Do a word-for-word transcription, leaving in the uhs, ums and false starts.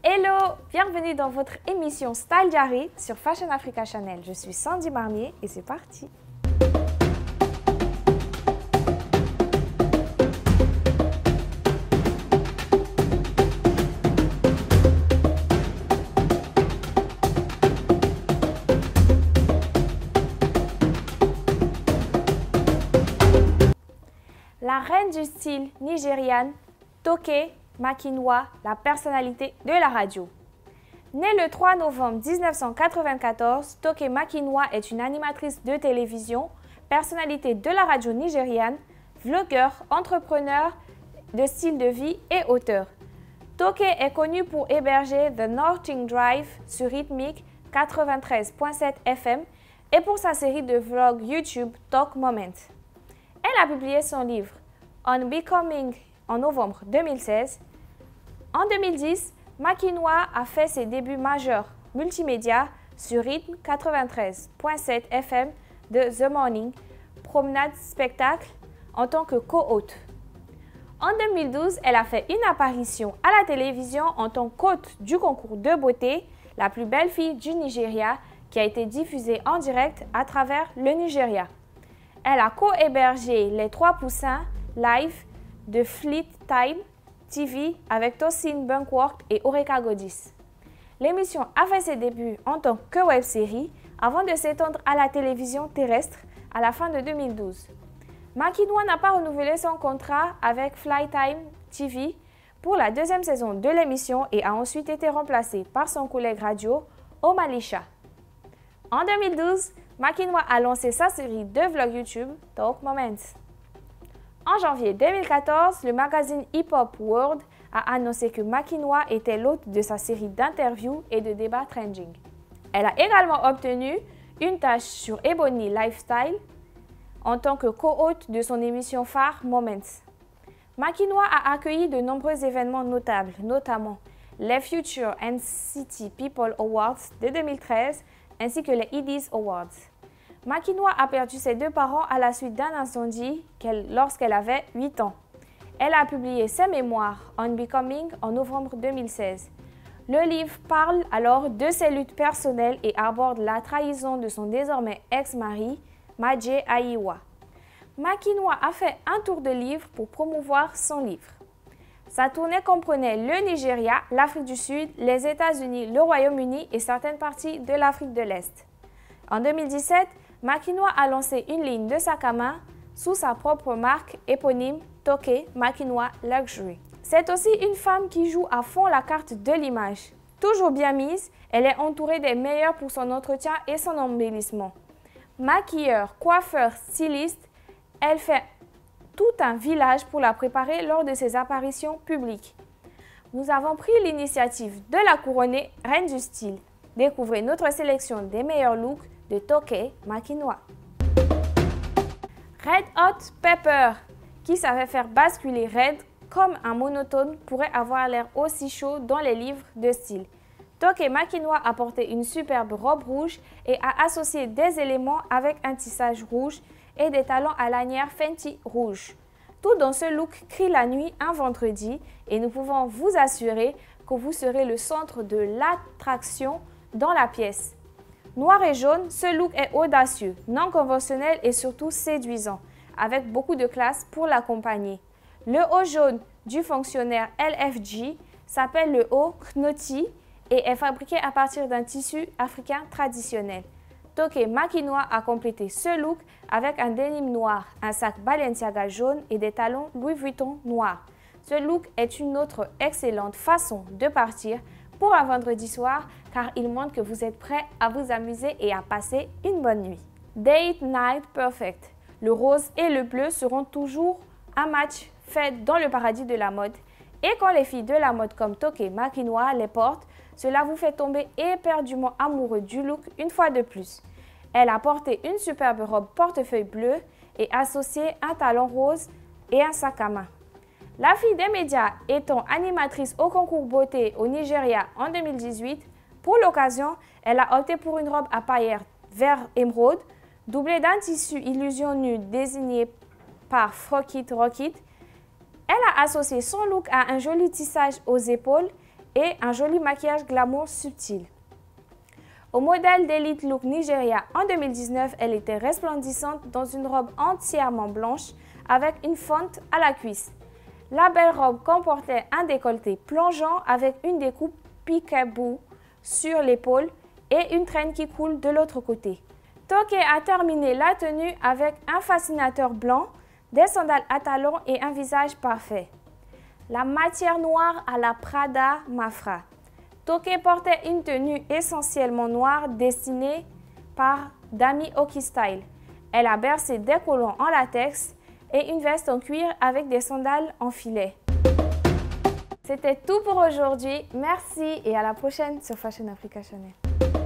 Hello, bienvenue dans votre émission Style Diary sur Fashion Africa Channel. Je suis Sandy Marmier et c'est parti. La reine du style nigériane, Toke Makinwa, la personnalité de la radio. Née le trois novembre mille neuf cent quatre-vingt-quatorze, Toke Makinwa est une animatrice de télévision, personnalité de la radio nigériane, vlogueur, entrepreneur de style de vie et auteur. Toke est connue pour héberger The Northing Drive sur Rhythmic quatre-vingt-treize point sept F M et pour sa série de vlogs YouTube Talk Moment. Elle a publié son livre On Becoming en novembre deux mille seize. En deux mille dix, Makinwa a fait ses débuts majeurs multimédia sur Rhythm quatre-vingt-treize point sept F M de The Morning, Promenade Spectacle, en tant que co-hôte. En deux mille douze, elle a fait une apparition à la télévision en tant qu'hôte du concours de beauté La plus belle fille du Nigeria, qui a été diffusé en direct à travers le Nigeria. Elle a co-hébergé Les Trois Poussins live de Fleet Time T V avec Tosin Bunkworth et Oreka Godis. L'émission a fait ses débuts en tant que web-série avant de s'étendre à la télévision terrestre à la fin de deux mille douze. Makinwa n'a pas renouvelé son contrat avec Flytime T V pour la deuxième saison de l'émission et a ensuite été remplacé par son collègue radio Omalisha. En deux mille douze, Makinwa a lancé sa série de vlogs YouTube Talk Moments. En janvier deux mille quatorze, le magazine Hip Hop World a annoncé que Makinwa était l'hôte de sa série d'interviews et de débats trending. Elle a également obtenu une tâche sur Ebony Lifestyle en tant que co-hôte de son émission phare Moments. Makinwa a accueilli de nombreux événements notables, notamment les Future and City People Awards de deux mille treize ainsi que les Eddies Awards. Makinwa a perdu ses deux parents à la suite d'un incendie lorsqu'elle avait huit ans. Elle a publié ses mémoires On Becoming en novembre deux mille seize. Le livre parle alors de ses luttes personnelles et aborde la trahison de son désormais ex-mari, Maje Ayiwa. Makinwa a fait un tour de livre pour promouvoir son livre. Sa tournée comprenait le Nigeria, l'Afrique du Sud, les États-Unis, le Royaume-Uni et certaines parties de l'Afrique de l'Est. En deux mille dix-sept, Makinwa a lancé une ligne de sac à main sous sa propre marque éponyme Toke Makinwa Luxury. C'est aussi une femme qui joue à fond la carte de l'image. Toujours bien mise, elle est entourée des meilleurs pour son entretien et son embellissement. Maquilleur, coiffeur, styliste, elle fait tout un village pour la préparer lors de ses apparitions publiques. Nous avons pris l'initiative de la couronner reine du style. Découvrez notre sélection des meilleurs looks de Toke Makinwa. Red Hot Pepper, qui savait faire basculer Red comme un monotone, pourrait avoir l'air aussi chaud dans les livres de style. Toke Makinwa a porté une superbe robe rouge et a associé des éléments avec un tissage rouge et des talons à lanière Fenty rouge. Tout dans ce look crie la nuit un vendredi et nous pouvons vous assurer que vous serez le centre de l'attraction dans la pièce. Noir et jaune, ce look est audacieux, non conventionnel et surtout séduisant, avec beaucoup de classe pour l'accompagner. Le haut jaune du fonctionnaire L F G s'appelle le haut Knoti et est fabriqué à partir d'un tissu africain traditionnel. Toke Makinwa a complété ce look avec un denim noir, un sac Balenciaga jaune et des talons Louis Vuitton noirs. Ce look est une autre excellente façon de partir pour un vendredi soir car il montre que vous êtes prêt à vous amuser et à passer une bonne nuit. Date Night Perfect. Le rose et le bleu seront toujours un match fait dans le paradis de la mode. Et quand les filles de la mode comme Toke Makinwa les portent, cela vous fait tomber éperdument amoureux du look une fois de plus. Elle a porté une superbe robe portefeuille bleu et associé un talon rose et un sac à main. La fille des médias étant animatrice au concours beauté au Nigeria en deux mille dix-huit, pour l'occasion, elle a opté pour une robe à paillettes vert émeraude, doublée d'un tissu illusion nue désigné par Frock It Rock It. Elle a associé son look à un joli tissage aux épaules et un joli maquillage glamour subtil. Au modèle d'Elite Look Nigeria en deux mille dix-neuf, elle était resplendissante dans une robe entièrement blanche avec une fente à la cuisse. La belle robe comportait un décolleté plongeant avec une découpe peekaboo sur l'épaule et une traîne qui coule de l'autre côté. Toké a terminé la tenue avec un fascinateur blanc, des sandales à talons et un visage parfait. La matière noire à la Prada Mafra. Toké portait une tenue essentiellement noire dessinée par Dami Oki Style. Elle a bercé des collants en latex et une veste en cuir avec des sandales en filet. C'était tout pour aujourd'hui. Merci et à la prochaine sur Fashion Africa Channel.